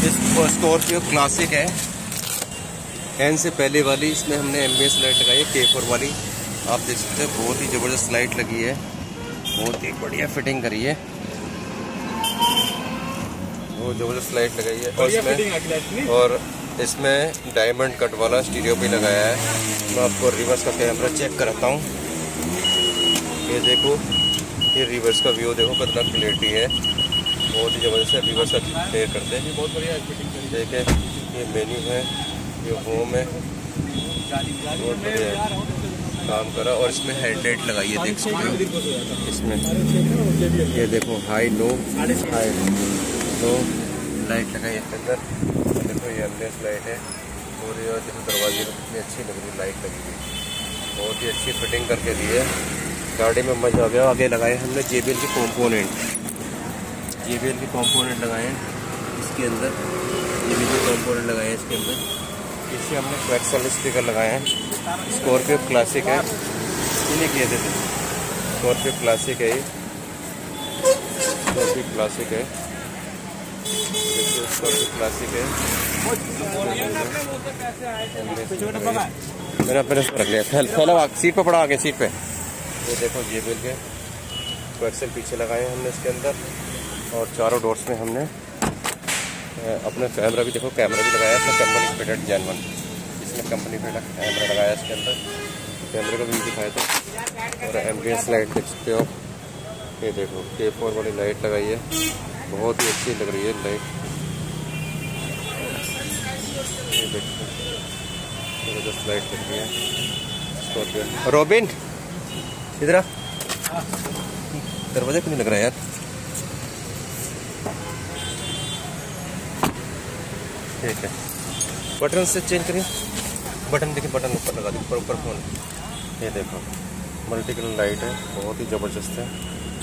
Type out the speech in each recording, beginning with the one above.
इस Scorpio classic है, N से पहले वाली। इसमें हमने एम्बियंस लाइट लगाई है K4 वाली। आप देख सकते हैं बहुत ही ज़बरदस्त लाइट लगी है, बहुत ही बढ़िया फिटिंग करी है, बहुत ज़बरदस्त लाइट लगाई है। और इसमें डायमंड कट वाला स्टीरियो भी लगाया है। मैं आपको रिवर्स का कैमरा चेक कराता हूँ। ये देखो, ये रिवर्स का व्यू देखो कितना क्लियरिटी है, बहुत ही ज़बरदस्त है। रिवर्स का क्लियर करते हैं, बहुत बढ़िया देखिए। ये मेन्यू है, ये होम है, बहुत बढ़िया काम करा। और इसमें हेडलाइट लगाई है, देख सकते हो इसमें। ये देखो high low, high low light लगाई है इसके अंदर। देखो ये एम्बियंस लाइट है पूरी। और देखो दरवाजे में कितनी अच्छी लग रही लाइट लगी हुई, बहुत ही अच्छी फिटिंग करके दी है। गाड़ी में मजा आ गया। आगे लगाए हमने JBL के कंपोनेंट, JBL के कंपोनेंट लगाए हैं इसके अंदर। JBL के कंपोनेंट लगाए हैं इसके अंदर। पीछे हमने क्वेक्सल स्पीकर लगाए हैं। स्कॉर्पियो क्लासिक है, इन्हें किए थे। स्कॉर्पियो क्लासिक है, ये स्कॉर्पियो क्लासिक है, देखिए स्कॉर्पियो क्लासिक है। मेरा अपने रख लिया, फैला सीट पे पड़ा, आगे सीट पे। ये देखो JBL के क्वेक्सल पीछे लगाए हैं हमने इसके अंदर। और चारों डोर्स में हमने अपना कैमरा भी, देखो कैमरा भी लगाया है अपना कंपनी फिटेड जेनवन। इसमें कंपनी फिटेड कैमरा लगाया है इसके अंदर, कैमरे का व्यू दिखाया था। और एम्बियंस लाइट देख सकते हो, ये देखो K4 वाली लाइट लगाई है, बहुत ही अच्छी लग रही है लाइट। ये देखो जबरदस्त लाइट लग रही है। रॉबिन इधर आ, दरवाजा क्यों नहीं लग रहा है यार? ठीक है, बटन से चेंज करिए। बटन देखिए, बटन ऊपर लगा दी, ऊपर फोन। ये देखो मल्टी कलर लाइट है, बहुत ही ज़बरदस्त है।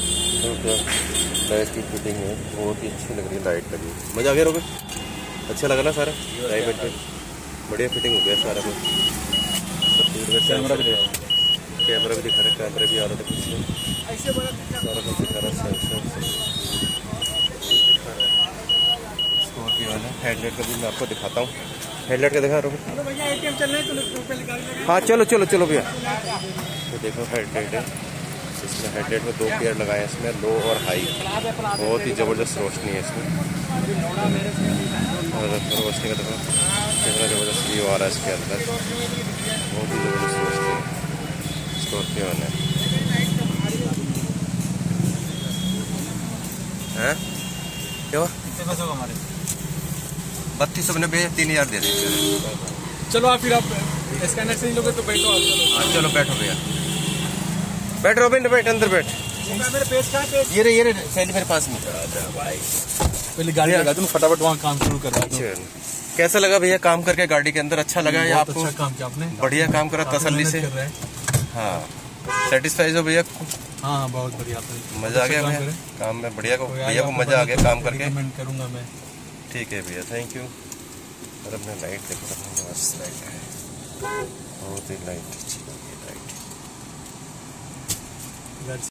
लाइट की फिटिंग है, बहुत ही अच्छी लग रही है, लाइट लगी। मज़ा आ गया रोबे? अच्छा लगा ना सारा? ड्राइवर पे बढ़िया फिटिंग हो गया सारा कुछ। कैमरा भी दिखा रहा है, कैमरा भी आ रहा था, सारा कुछ दिखा रहा है। स्कॉर्पियो वाला हेडलाइट का भी मैं आपको दिखाता हूँ। हेडलाइट का दिखा रहा हूँ। हाँ चलो चलो चलो भैया। तो देखो हेडलाइट है, इसमें हेडलाइट में 2 पेयर लगाए हैं, इसमें लो और हाई। बहुत ही ज़बरदस्त रोशनी है इसमें। और रोशनी का देखो कितना ज़बरदस्त व्यू आ रहा है इसके अंदर, बहुत ही ज़बरदस्त रोशनी है स्कॉर्पियो ने। हैं क्या हुआ? 3200 में 3000 दे देंगे। चलो आप फिर आप स्कैनर से नहीं लोगे तो बैठो आप। चलो बैठो भैया, बैठ रोबिन, बैठ अंदर बैठ। मेरे पेज का पेज ये रे सैली मेरे पास में। पहले गाड़ी लगा दूं, फटाफट वहाँ काम शुरू करवा दूं। कैसा लगा भैया काम करके गाड़ी के अंदर? अच्छा लगा या आपको? अच्छा काम किया आपने, बढ़िया काम करा तसल्ली से। हाँ सेटिस्फाइड हो भैया? हाँ बहुत बढ़िया, मजा आ गया भैया काम में? बढ़िया को भैया को मजा आ गया काम करके? करूँगा मैं। ठीक है भैया, थैंक यू। और अपने लाइट देखो, लाइट है, बहुत ही लाइट अच्छी लाइट।